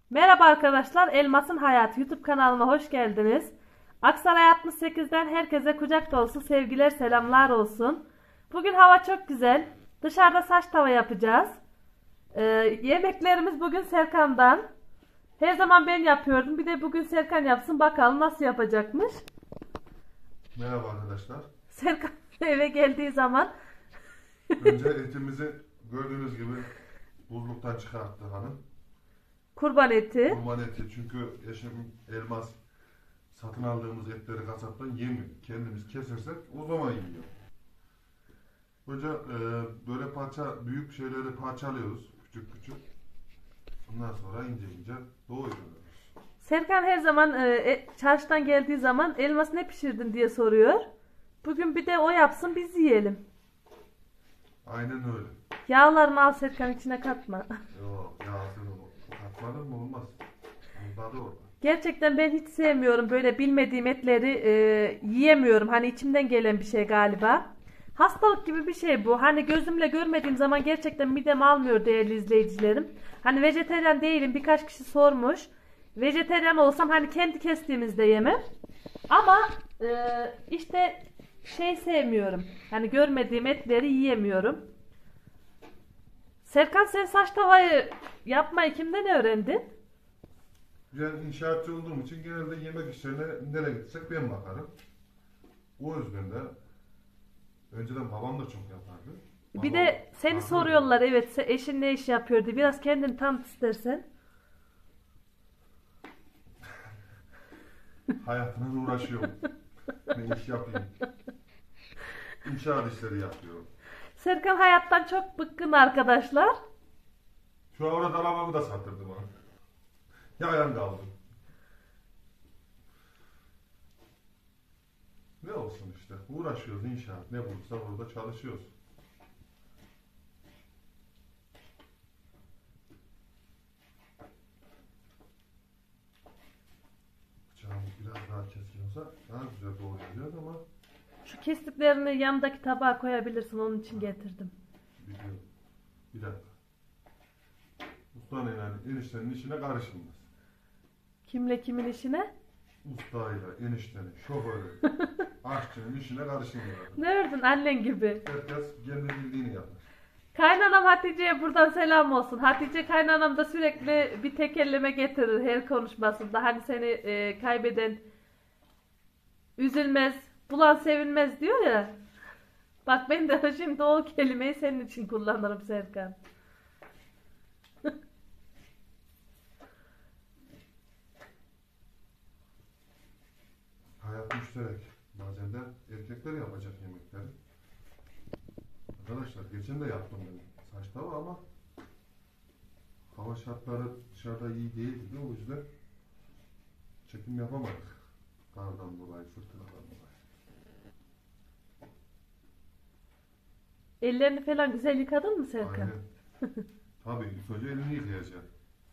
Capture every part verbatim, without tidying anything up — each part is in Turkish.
Merhaba arkadaşlar, Elmas'ın Hayatı YouTube kanalıma hoş geldiniz. Aksaray altmış sekizden herkese kucak dolusu sevgiler, selamlar olsun. Bugün hava çok güzel. Dışarıda saç tava yapacağız. Ee, yemeklerimiz bugün Serkan'dan. Her zaman ben yapıyordum. Bir de bugün Serkan yapsın, bakalım nasıl yapacakmış. Merhaba arkadaşlar. Serkan eve geldiği zaman Önce etimizi gördüğünüz gibi buzluktan çıkarttı hanım. kurban eti. Kurban eti, çünkü eşim Elmas satın aldığımız etleri kasaptan yemiyor. Kendimiz kesersek o zaman yiyor. Önce e, böyle parça, büyük şeyleri parçalıyoruz küçük küçük. Ondan sonra ince ince doğruyoruz. Serkan her zaman e, e, çarşıdan geldiği zaman Elmas ne pişirdin diye soruyor. Bugün bir de o yapsın, biz yiyelim. Aynen öyle. Yağlarını al Serkan, içine katma. Yok, yağsını katmadın mı olmaz. Onda da orada. Gerçekten ben hiç sevmiyorum böyle bilmediğim etleri, e, yiyemiyorum. Hani içimden gelen bir şey galiba. Hastalık gibi bir şey bu. Hani gözümle görmediğim zaman gerçekten midem almıyor değerli izleyicilerim. Hani vejetaryen değilim, birkaç kişi sormuş. Vejetaryen olsam hani kendi kestiğimizde yemem. Ama e, işte şey sevmiyorum. Hani görmediğim etleri yiyemiyorum. Serkan, sen saç tavayı yapmayı kimden öğrendin? Ben inşaatçı olduğum için genelde yemek işlerine nereye gitsek ben bakarım. O yüzden de önceden babam da çok yapardı. Bir Babam de seni farklı soruyorlar, evet, se- eşin ne iş yapıyordu? Biraz kendini tanıt istersen. bir hayatına uğraşıyorum. Ne iş yapayım? İnşaat işleri yapıyorum. Serkan hayattan çok bıkkın arkadaşlar. Şu avrat arabamı da sattırdım bana. Yayan kaldım. Ne olsun işte. Uğraşıyoruz inşaat. Ne bulursak orada çalışıyoruz. Bıçağımız biraz daha keskin olsa daha güzel doğrayacağız ama Şu kestiklerini yanındaki tabağa koyabilirsin, onun için getirdim. biliyorum. Bir dakika. Ustanın yani eniştenin işine karışılmaz. Kimle kimin işine? Ustayla, eniştenin, şoförü, aşçının işine karışılmaz. Ne ördün annen gibi? Herkes kendi bildiğini yapar. Kaynanam Hatice'ye buradan selam olsun. Hatice kaynanam da sürekli bir tekerleme getirir her konuşmasında. Hani seni e, kaybeden üzülmez, bulan sevinmez diyor ya. Bak ben de şimdi o kelimeyi senin için kullanırım Serkan. Hayat müşterek. Bazen de erkekler yapacak yemekleri. Arkadaşlar geçen de yaptım ben saç tava ama hava şartları dışarıda iyi değildi. O yüzden çekim yapamadık. Kardan dolayı, fırtınadan dolayı. Ellerini falan güzel yıkadın mı Serkan? Aynen. Tabii ilk önce elini yıkayacaksın.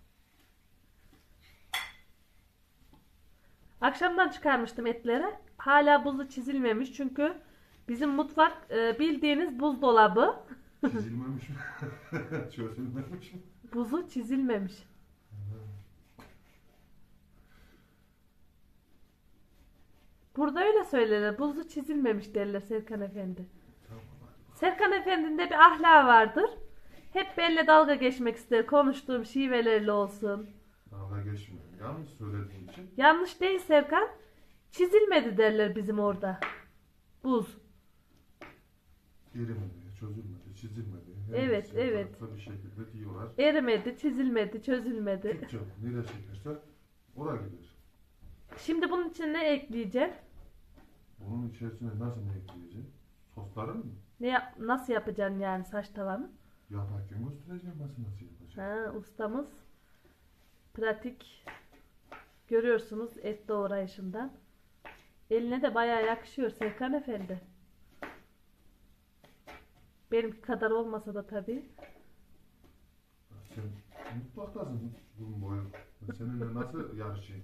Akşamdan çıkarmıştım etleri. Hala buzu çizilmemiş çünkü bizim mutfak e, bildiğiniz buzdolabı. Çizilmemiş mi? Çözülmemiş mi? Buzu çizilmemiş. Burada öyle söylenir. Buzu çizilmemiş derler Serkan Efendi. Tamam. Serkan Efendi'nin de bir ahlakı vardır. Hep benimle dalga geçmek ister. Konuştuğum şivelerle olsun. Dalga geçmiyorum. Yanlış söylediğim için. Yanlış değil Serkan. Çizilmedi derler bizim orada. Buz. Erimedi, çözülmedi, çizilmedi. Evet, Hepsi evet. farklı bir şekilde diyorlar. Erimedi, çizilmedi, çözülmedi. Türkçe nereye çekerse oraya gider. Şimdi bunun için ne ekleyeceğim? Bunun içerisine nasıl ne ekleyeceğim? Sosları mı? Ne yap nasıl yapacaksın yani saç tavanı? Yaparken göstereceğim nasıl nasıl yapacağım. Ha, ustamız pratik, görüyorsunuz et doğrayışından. Eline de bayağı yakışıyor Serkan Efendi. Benimki kadar olmasa da tabii. Sen mutfaktasın bunun boyu. Ben seninle nasıl yarışayım?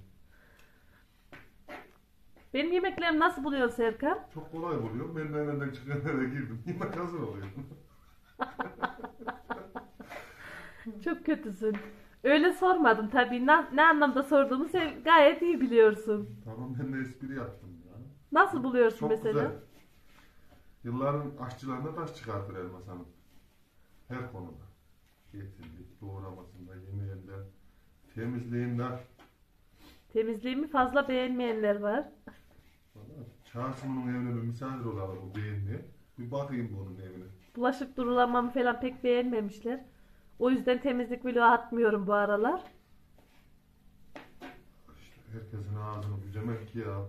Benim yemeklerimi nasıl buluyorsun Serkan? Çok kolay buluyorum. Ben nereden çıkan nereye girdim. Yemek hazır oluyor. Çok kötüsün. Öyle sormadım tabii. Ne, ne anlamda sorduğumu sen gayet iyi biliyorsun. Tamam, ben de espri yaptım ya. Nasıl buluyorsun Çok mesela? güzel. Yılların aşçılarına taş çıkartır Elmas Hanım. Her konuda. Getirdik, doğramasında, yemeğinde, temizliğinde. Temizliğimi fazla beğenmeyenler var. Çağrısının evine bir misafir olalım bu beğenli. Bir bakayım bunun evine. Bulaşık durulamamı falan pek beğenmemişler. O yüzden temizlik vlogu atmıyorum bu aralar. İşte herkesin ağzını bücemek ki ya.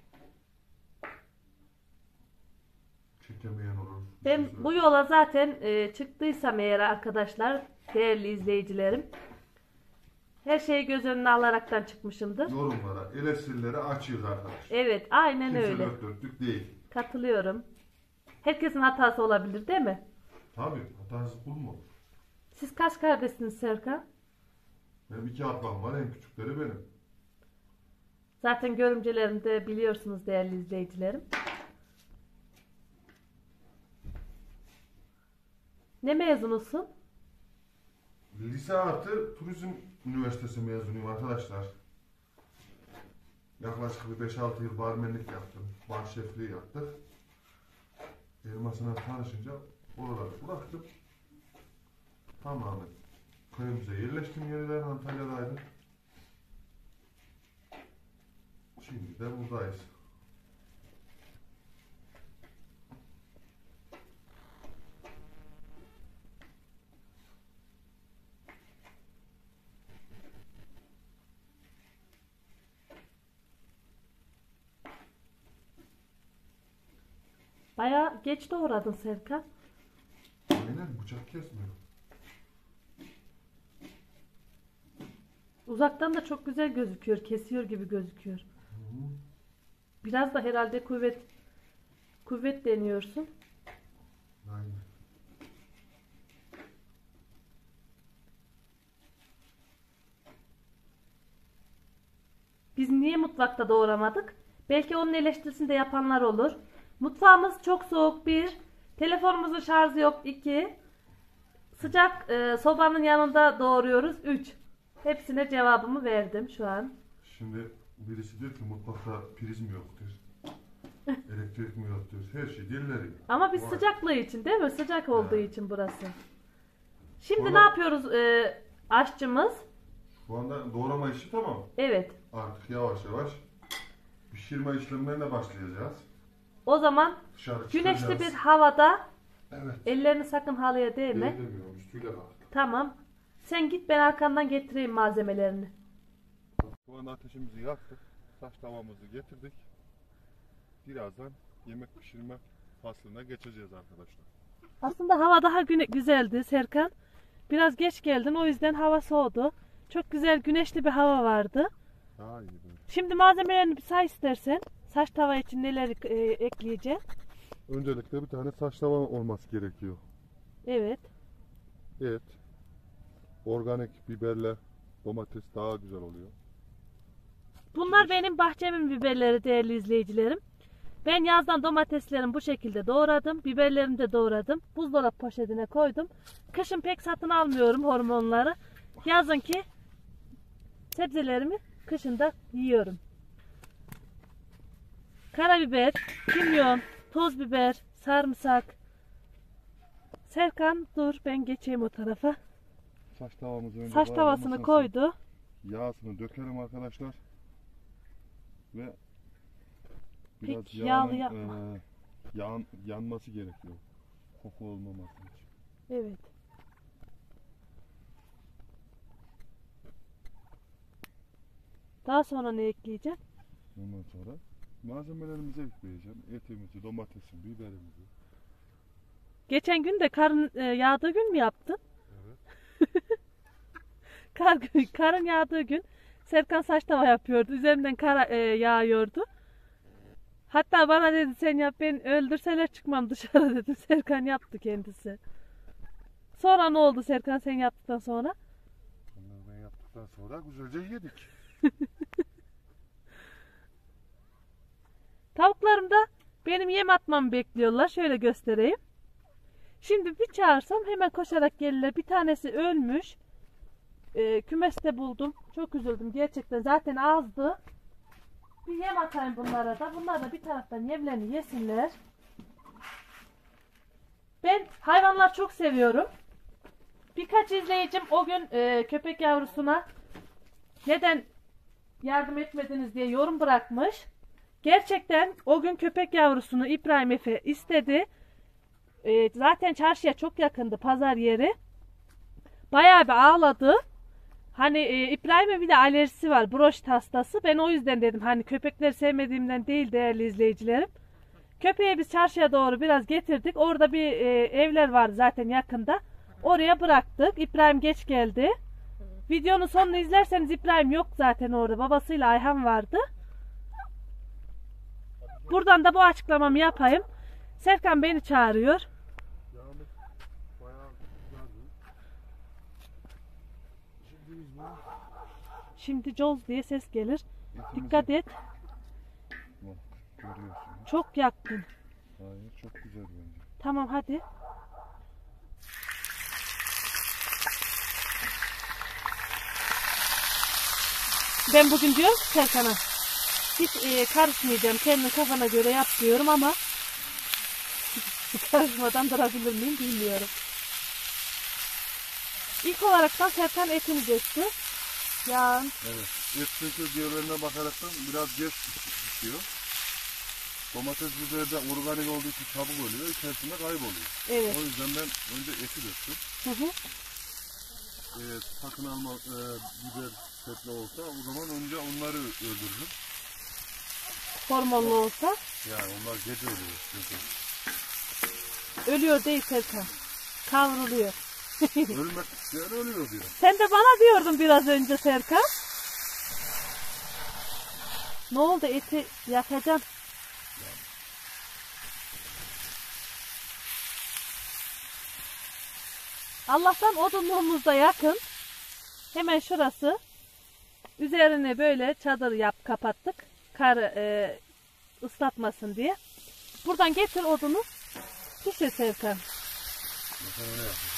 Çekemeyen olur. Ben Bir şey bu yola zaten e, çıktıysam eğer arkadaşlar, değerli izleyicilerim, her şeyi göz önüne alaraktan çıkmışımdır. Yorumlara, eleştirilere açıyoruz arkadaş. Evet, aynen Kimse öyle. dört dörtlük değil. Katılıyorum. Herkesin hatası olabilir değil mi? Tabii, hatasız kul mu olur? Siz kaç kardeşsiniz Serkan? Benim iki ablam var, en küçükleri benim. Zaten görümcelerimi de biliyorsunuz değerli izleyicilerim. Ne mezunusun? Lise artı Turizm Üniversitesi mezunuyum arkadaşlar. Yaklaşık bir beş altı yıl barmenlik yaptım. Bar şefliği yaptık. Elmasına tanışınca oraları bıraktım. Tamamen köyümüze yerleştim yeniden, Antalya'daydım. Şimdi de buradayız. Bayağı geç doğradın Serkan. Aynen, bıçak kesmiyor. Uzaktan da çok güzel gözüküyor. Kesiyor gibi gözüküyor. Hı-hı. Biraz da herhalde kuvvet kuvvet deniyorsun. Aynen. Biz niye mutfakta doğramadık? Belki onun eleştirisini de yapanlar olur. Mutfağımız çok soğuk bir. Telefonumuzun şarjı yok iki. Sıcak e, sobanın yanında doğruyoruz üç. Hepsine cevabımı verdim şu an. Şimdi birisi diyor ki mutfakta priz mi yok diyor. Elektrik mi yok diyor. Her şey dilleri. Ama biz Vay. sıcaklığı için değil mi? Sıcak olduğu Evet. için burası. Şimdi Sonra- ne yapıyoruz e, aşçımız? Şu anda doğrama işi tamam. Evet. Artık yavaş yavaş pişirme işlemlerine başlayacağız. O zaman Dışarı güneşli çıkacağız. bir havada Evet. ellerini sakın halıya değme. Değdirmiyorum, üstüyle kalktım. Tamam. Sen git, ben arkandan getireyim malzemelerini. Şu anda ateşimizi yaktık. Taş tavamızı getirdik. Birazdan yemek pişirme faslına geçeceğiz arkadaşlar. Aslında hava daha güne güzeldi Serkan. Biraz geç geldin, o yüzden hava soğudu. Çok güzel güneşli bir hava vardı. Daha iyi böyle. Şimdi malzemelerini bir say istersen. Saç tava için neler e, ekleyeceğim? Öncelikle bir tane saç tava olması gerekiyor. Evet. Et, organik biberle domates daha güzel oluyor. Bunlar benim bahçemin biberleri değerli izleyicilerim. Ben yazdan domateslerimi bu şekilde doğradım. Biberlerimi de doğradım. Buzdolap poşetine koydum. Kışın pek satın almıyorum hormonları. Yazın ki sebzelerimi kışın da yiyorum. Karabiber, kimyon, toz biber, sarımsak. Serkan dur, ben geçeyim o tarafa. Saç tavamızı önce Saç tavasını bağlamasını- koydu. Yağsını dökelim arkadaşlar. Ve biraz Pek yağlı yağın, yapma. eee, yağın yanması gerekiyor. Koku olmaması için. Evet. Daha sonra ne ekleyeceğim? Ondan sonra malzemelerimizi ekleyeceğim. Etimizi, domatesimizi, biberimizi. Geçen gün de karın e, yağdığı gün mü yaptın? Evet. Kar, karın yağdığı gün Serkan saç tava yapıyordu. Üzerinden kar e, yağıyordu. Hatta bana dedi sen yap, ben öldürseler çıkmam dışarı dedim. Serkan yaptı kendisi. Sonra ne oldu Serkan sen yaptıktan sonra? Onları ben yaptıktan sonra güzelce yedik. Tavuklarım da benim yem atmamı bekliyorlar. Şöyle göstereyim. Şimdi bir çağırsam hemen koşarak gelirler. Bir tanesi ölmüş. e, kümeste buldum. Çok üzüldüm gerçekten. Zaten azdı. Bir yem atayım bunlara da. Bunlar da bir taraftan yemlerini yesinler. Ben hayvanlar çok seviyorum. Birkaç izleyicim o gün e, köpek yavrusuna neden yardım etmediniz diye yorum bırakmış. Gerçekten o gün köpek yavrusunu İbrahim Efe istedi. E, zaten çarşıya çok yakındı pazar yeri. Bayağı bir ağladı. Hani e, İbrahim'e bir de alerjisi var. Broşit hastası. Ben o yüzden dedim hani köpekleri sevmediğimden değil değerli izleyicilerim. Köpeği biz çarşıya doğru biraz getirdik. Orada bir e, evler vardı zaten yakında. Oraya bıraktık. İbrahim geç geldi. Videonun sonunu izlerseniz İbrahim yok zaten orada. Babasıyla Ayhan vardı. Buradan da bu açıklamamı yapayım. Serkan beni çağırıyor. Şimdi coz diye ses gelir. Dikkat et. Görüyorsun. Çok yaktın. Hayır, çok güzel bence. Tamam hadi. Ben bugün diyorum ki Serkan'a hiç e, karışmayacağım. Kendin kafana göre yap diyorum ama karışmadan durabilir miyim bilmiyorum. İlk olaraktan Serkan etini döktü. Ya. Evet. Et çünkü diğerlerine bakaraktan biraz geç pişiyor. Domates biberi de organik olduğu için çabuk oluyor. İçerisinde kayboluyor. Evet. O yüzden ben önce eti döktüm. Hı hı. E, sakın alma e, biber setli olsa o zaman önce onları öldürürüm. Hormonlu olsa. Yani onlar gece ölüyor çünkü. Ölüyor değil Serkan. Kavruluyor. Ölmek isteyen ölüyor diyor. Sen de bana diyordun biraz önce Serkan. Ne oldu eti yakacağım. Allah'tan odunluğumuz da yakın. Hemen şurası. Üzerine böyle çadır yap kapattık. Kar e, ıslatmasın diye. Buradan getir odunu. Pişir Serkan. Mesela ne yapayım?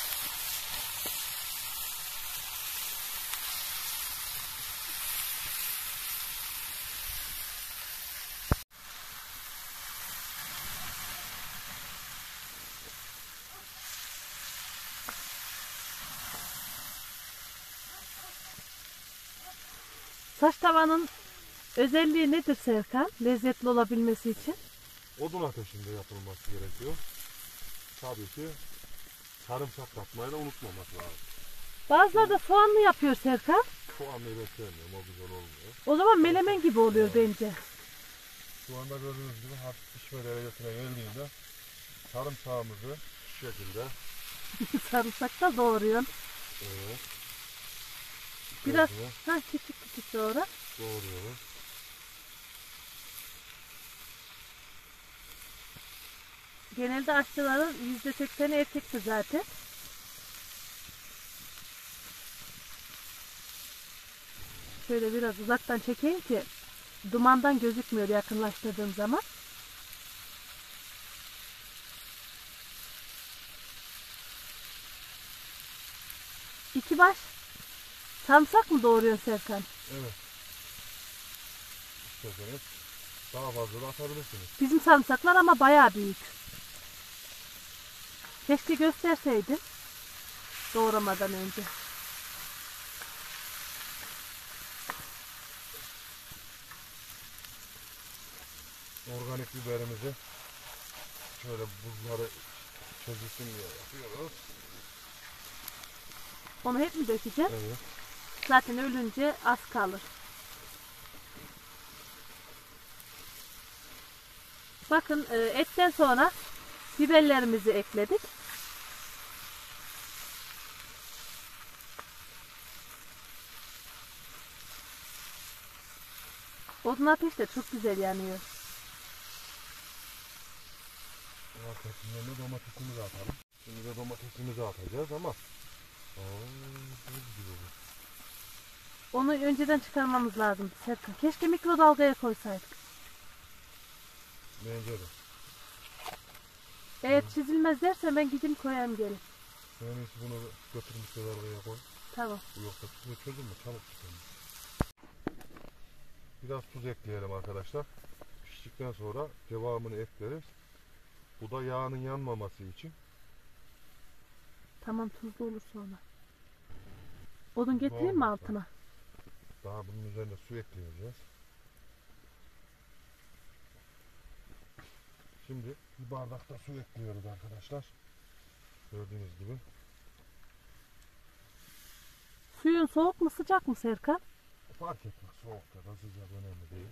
Saç tavanın özelliği nedir Serkan? Lezzetli olabilmesi için. Odun ateşinde yapılması gerekiyor. Tabii ki sarımsak katmayı da unutmamak lazım. Bazıları da soğanlı yapıyor Serkan. Soğanlı ile sevmiyorum, o güzel olmuyor. O zaman melemen gibi oluyor bence. Şu anda gördüğünüz gibi hafif pişme derecesine geldiğinde sarımsağımızı şu şekilde Sarımsak da doğruyorsun. evet, Biraz ha, küçük küçük doğra. doğruyoruz. Genelde aşçıların yüzde sekseni erkekti zaten. Şöyle biraz uzaktan çekeyim ki dumandan gözükmüyor yakınlaştırdığım zaman. İki baş sarımsak mı doğuruyorsun Serkan? Evet. İsterseniz daha fazla da atabilirsiniz. Bizim sarımsaklar ama bayağı büyük. Keşke gösterseydin doğramadan önce. Organik biberimizi şöyle buzları çözülsün diye yapıyoruz. Onu hep mi dökeceğim? Evet. Zaten ölünce az kalır. Bakın etten sonra biberlerimizi ekledik. Odun ateş de çok güzel yanıyor. Arkasından da domatesimizi atalım. Şimdi de domatesimizi atacağız ama aa, gibi bu. Onu önceden çıkarmamız lazım Serkan. Keşke mikrodalgaya koysaydık. Bence de. Eğer çizilmez derse ben gideyim koyayım gelin. En iyisi bunu götürmüş oraya koy. Tamam. Bu yoksa tuzunu çözün mü? Çabuk çıkalım. Biraz tuz ekleyelim arkadaşlar. Piştikten sonra devamını ekleriz. Bu da yağının yanmaması için. Tamam, tuzlu olur sonra. Odun getireyim mi altına? Daha bunun üzerine su ekleyeceğiz. Şimdi bir bardakta su ekliyoruz arkadaşlar. Gördüğünüz gibi. Suyun soğuk mu sıcak mı Serkan? Fark etmez. Soğuk ya da sıcak önemli değil.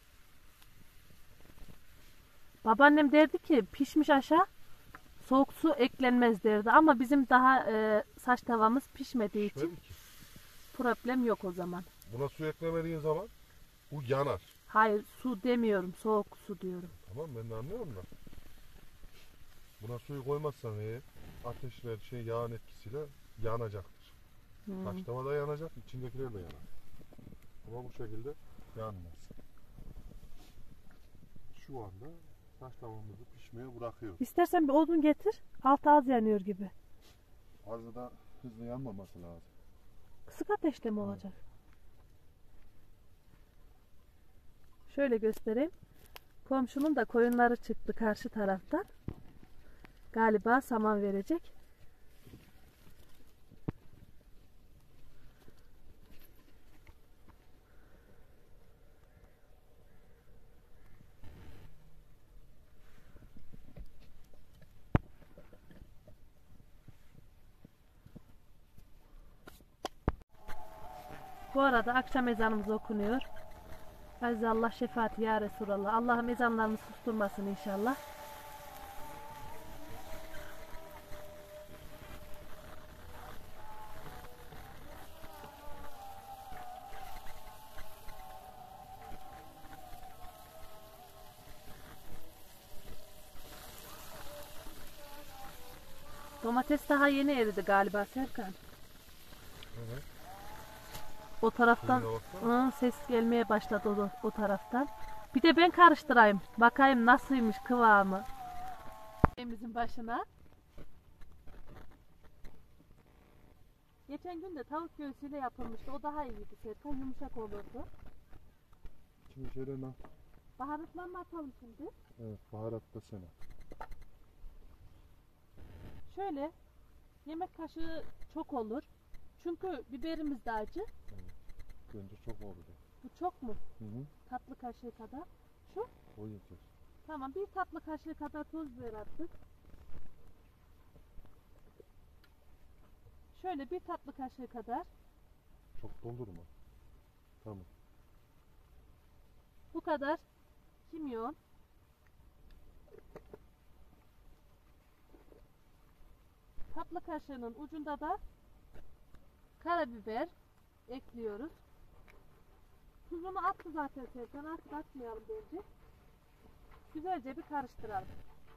Babaannem derdi ki pişmiş aşağı soğuk su eklenmez derdi. Ama bizim daha e, saç tavamız pişmediği için Pişmedi ki. problem yok o zaman. Buna su eklemediğin zaman bu yanar. Hayır, su demiyorum, soğuk su diyorum. Tamam, ben de anlıyorum da. Buna suyu koymazsan eğer ateşler şey yağın etkisiyle yanacaktır. Hmm. Taş tava da yanacak, içindekiler de yanar. Ama bu şekilde yanmaz. Şu anda taş tavamızı pişmeye bırakıyoruz. İstersen bir odun getir. Altı az yanıyor gibi. Fazla da hızlı yanmaması lazım. Kısık ateşte mi olacak? Şöyle göstereyim. Komşunun da koyunları çıktı karşı taraftan. Galiba saman verecek. Bu arada akşam ezanımız okunuyor. Aziz Allah şefaati ya Resulallah. Allah'ım ezanlarını susturmasın inşallah. Domates daha yeni eridi galiba Serkan. Evet. O taraftan ı, ses gelmeye başladı o, o taraftan. Bir de ben karıştırayım. Bakayım nasılmış kıvamı. Yemeğimizin başına. Geçen gün de tavuk göğsüyle yapılmıştı. O daha iyiydi Serkan. Yumuşak olurdu. Şimdi şöyle ne? Baharatlarını atalım şimdi. Evet, baharat da sana. Şöyle yemek kaşığı çok olur. Çünkü biberimiz de acı. Evet. Bence çok oldu. Bu çok mu? Hı hı. Tatlı kaşığı kadar. Şu? O yeter. Tamam, bir tatlı kaşığı kadar toz biber attık. Şöyle bir tatlı kaşığı kadar. Çok doldurma. Tamam. Bu kadar kimyon. Tatlı kaşığının ucunda da karabiber ekliyoruz. Tuzunu attı zaten Serkan. Artık atmayalım bence. Güzelce bir karıştıralım.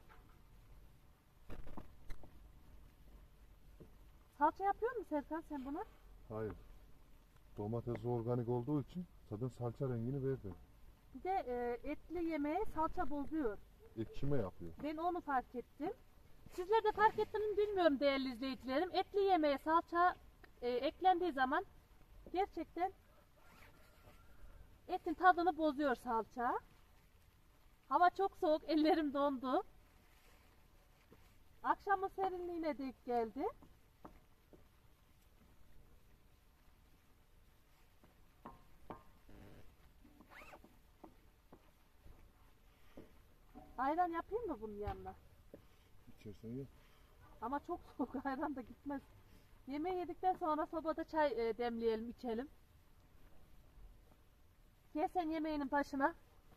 Salça yapıyor musun Serkan sen buna? Hayır. Domates organik olduğu için zaten salça rengini verdi. Bir de e, etli yemeğe salça bozuyor. Ekşime yapıyor. Ben onu fark ettim. Sizler de fark ettiniz mi bilmiyorum değerli izleyicilerim. Etli yemeğe salça e, eklendiği zaman gerçekten etin tadını bozuyor salça. Hava çok soğuk, ellerim dondu. Akşamın serinliğine denk geldi. Ayran yapayım mı bunun yanına? İçersen ye. Ama çok soğuk, ayran da gitmez. Yemeği yedikten sonra sobada çay e, demleyelim, içelim. Gel sen yemeğinin başına.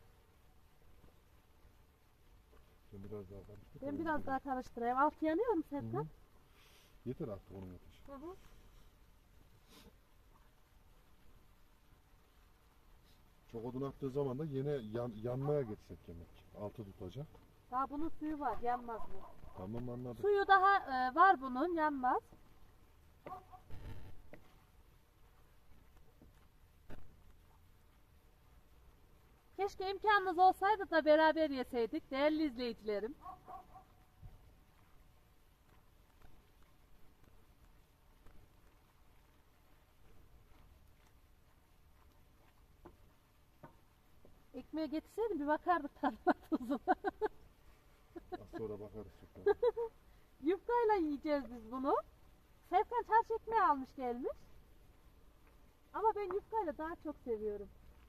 Sen biraz daha karıştır. Ben biraz daha karıştırayım. Altı yanıyor mu Serkan? Hı hı. Yeter artık onun ateşi. Hı hı. Çok odun attığı zaman da yine yan, yanmaya geçecek yemek. Altı tutacak. Daha bunun suyu var, yanmaz bu. Tamam, anladım. Suyu daha e, var bunun, yanmaz. Keşke imkanınız olsaydı da beraber yeseydik değerli izleyicilerim. ekmeğe getirseydin bir bakardık tadına tuzuna. Az sonra bakarız. Yufkayla yiyeceğiz biz bunu. Serkan çarşı ekmeği almış gelmiş. Ama ben yufkayla daha çok seviyorum.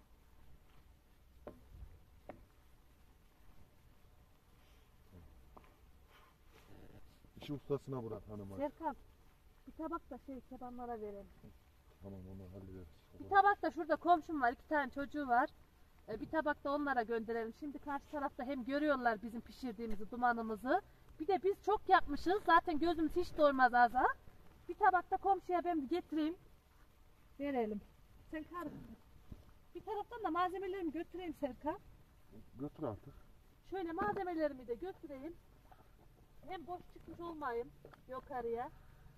İşi ustasına bırak hanım. Serkan bir tabak da şey kebanlara verelim. Tamam, onu hallederiz. Bir tabak da şurada komşum var, iki tane çocuğu var. Ee, bir tabak da onlara gönderelim. Şimdi karşı tarafta hem görüyorlar bizim pişirdiğimizi, dumanımızı. Bir de biz çok yapmışız. Zaten gözümüz hiç doymaz aza. Bir tabak da komşuya ben bir getireyim. Verelim. Sen karıştır. Bir taraftan da malzemelerimi götüreyim Serkan. Götür artık. Şöyle malzemelerimi de götüreyim. Hem boş çıkmış olmayayım yukarıya.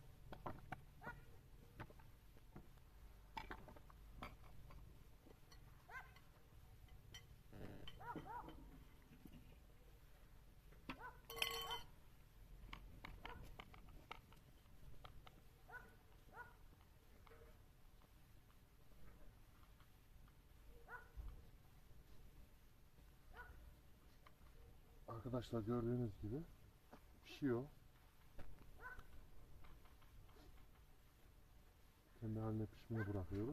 Arkadaşlar gördüğünüz gibi pişiyor. Kendi haline pişmeye bırakıyoruz.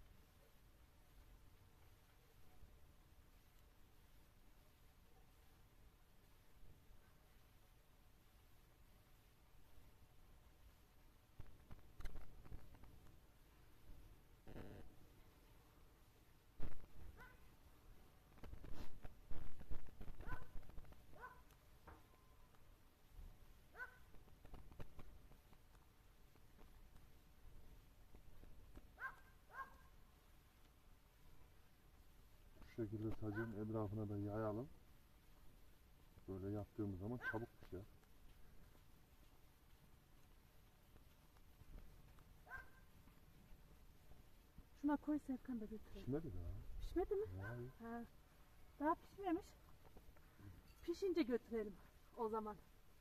Bu şekilde sacın etrafına da yayalım. Böyle yaptığımız zaman çabuk pişer. Şuna koy Serkan da götürelim. Pişmedi daha. Pişmedi mi? Hayır. Ha. Daha pişmemiş. Pişince götürelim o zaman.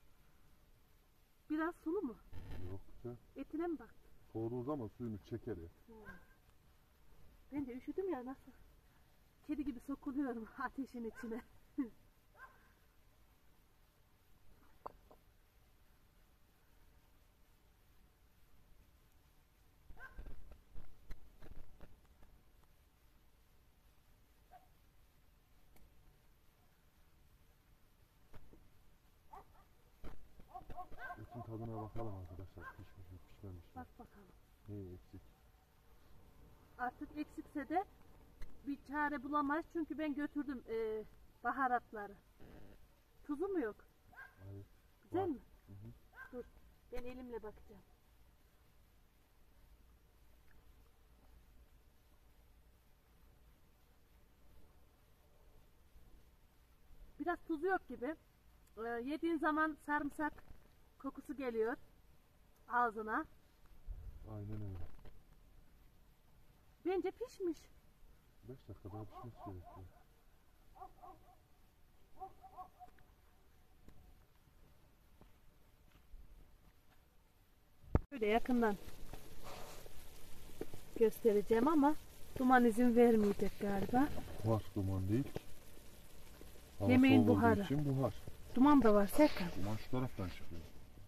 Biraz sulu mu? Yok güzel. Etine mi bak? Soğuduğu zaman suyunu çeker et. Hmm. Ben de üşüdüm ya nasıl? Kedi gibi sokuluyorum ateşin içine. Etin tadına bakalım arkadaşlar. Pişmiş mi pişmemiş mi? Bak bakalım. Ne eksik? Artık eksikse de bir çare bulamayız çünkü ben götürdüm e, baharatları. Tuzu mu yok? Hayır. Güzel Var. mi? Hı hı. Dur ben elimle bakacağım. Biraz tuzu yok gibi. E, yediğin zaman sarımsak kokusu geliyor ağzına. Aynen öyle. Bence pişmiş. beş dakika daha pişmesi gerekiyor. Böyle yakından göstereceğim ama duman izin vermeyecek galiba. Var, duman değil. Hava Yemeğin soğuk olduğu buharı. için buhar. Duman da var Serkan. Duman şu taraftan çıkıyor.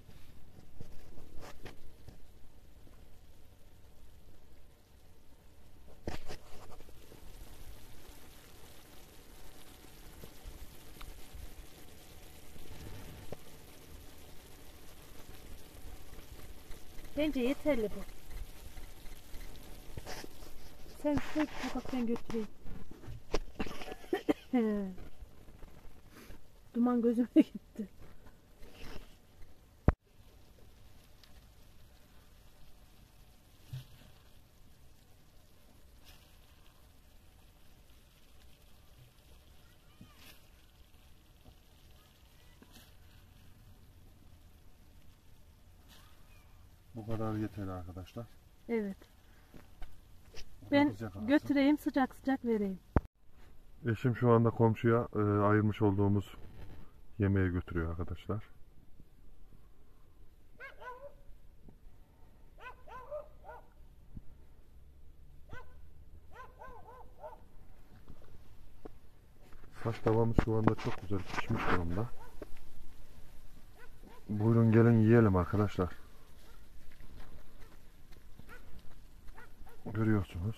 Bence yeterli bu. Sen şöyle bir tabak ben götüreyim. Duman gözüme gitti. Bu kadar yeterli arkadaşlar. Evet. Ben götüreyim sıcak sıcak vereyim. Eşim şu anda komşuya e, ayırmış olduğumuz yemeği götürüyor arkadaşlar. Saç tavamız şu anda çok güzel pişmiş durumda. Buyurun gelin yiyelim arkadaşlar. Görüyorsunuz.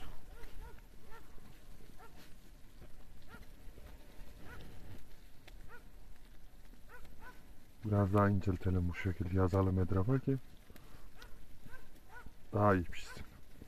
Biraz daha inceltelim, bu şekilde yazalım etrafa ki daha iyi pişsin.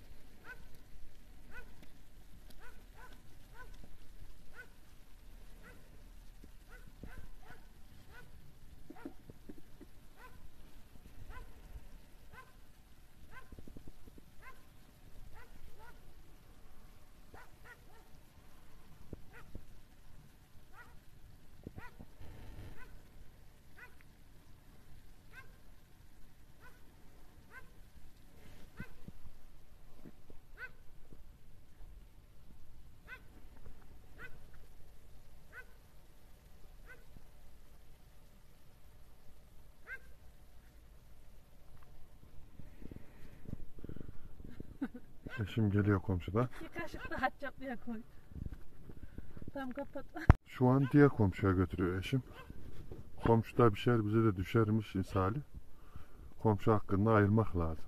Eşim geliyor komşuda. Bir kaşık daha çaplıya koy. Tam kapat. Şu an diğer komşuya götürüyor eşim. Komşuda bir şeyler bize de düşermiş misali. Komşu hakkında ayırmak lazım.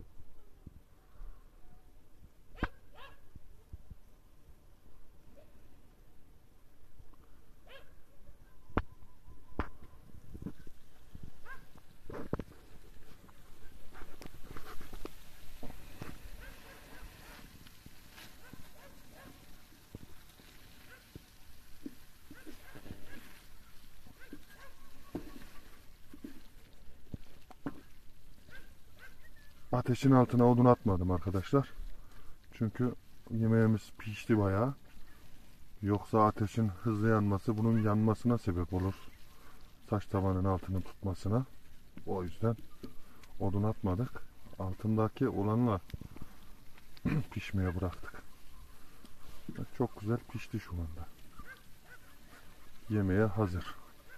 Ateşin altına odun atmadım arkadaşlar. Çünkü yemeğimiz pişti bayağı. Yoksa ateşin hızlı yanması bunun yanmasına sebep olur. Saç tavanın altını tutmasına. O yüzden odun atmadık. Altındaki olanla pişmeye bıraktık. Çok güzel pişti şu anda. Yemeğe hazır.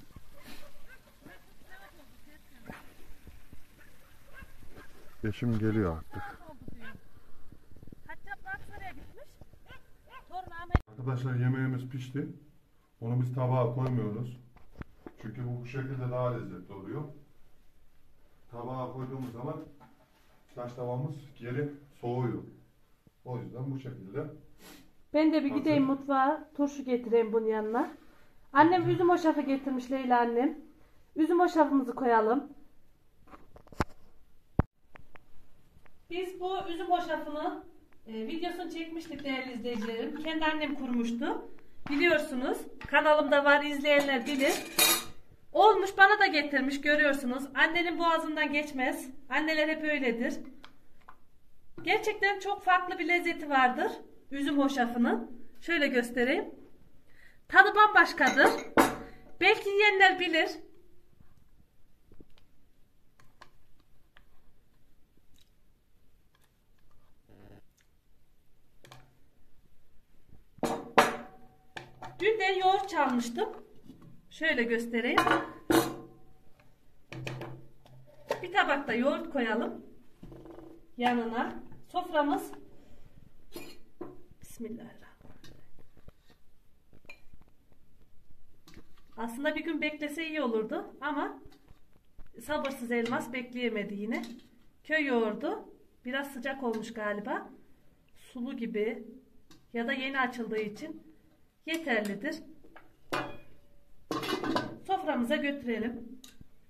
Eşim geliyor artık. Arkadaşlar yemeğimiz pişti. Onu biz tabağa koymuyoruz. Çünkü bu bu şekilde daha lezzetli oluyor. Tabağa koyduğumuz zaman saç tavamız geri soğuyor. O yüzden bu şekilde. Ben de bir gideyim mutfağa, turşu getireyim bunun yanına. Annem üzüm hoşafı getirmiş, Leyla annem. Üzüm hoşafımızı koyalım. Biz bu üzüm hoşafını e, videosunu çekmiştik değerli izleyicilerim. Kendi annem kurmuştu. Biliyorsunuz. Kanalımda var, izleyenler bilir. Olmuş, bana da getirmiş, görüyorsunuz. Annenin boğazından geçmez. Anneler hep öyledir. Gerçekten çok farklı bir lezzeti vardır üzüm hoşafının. Şöyle göstereyim. Tadı bambaşkadır. Belki yiyenler bilir. Dün de yoğurt çalmıştım. Şöyle göstereyim. Bir tabakta yoğurt koyalım. Yanına. Soframız. Bismillahirrahmanirrahim. Aslında bir gün beklese iyi olurdu ama sabırsız Elmas bekleyemedi yine. Köy yoğurdu. Biraz sıcak olmuş galiba. Sulu gibi ya da yeni açıldığı için yeterlidir. Soframıza götürelim.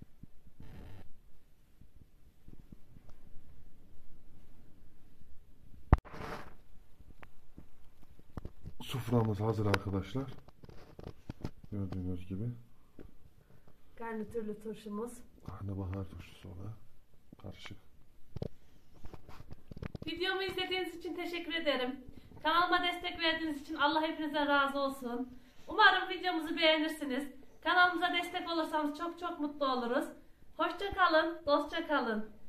Soframız hazır arkadaşlar. Gördüğünüz gibi. Garnitürlü turşumuz. Karnabahar turşusu olarak karışık. Videomu izlediğiniz için teşekkür ederim. Kanalıma destek verdiğiniz için Allah hepinizden razı olsun. Umarım videomuzu beğenirsiniz. Kanalımıza destek olursanız çok çok mutlu oluruz. Hoşça kalın, dostça kalın.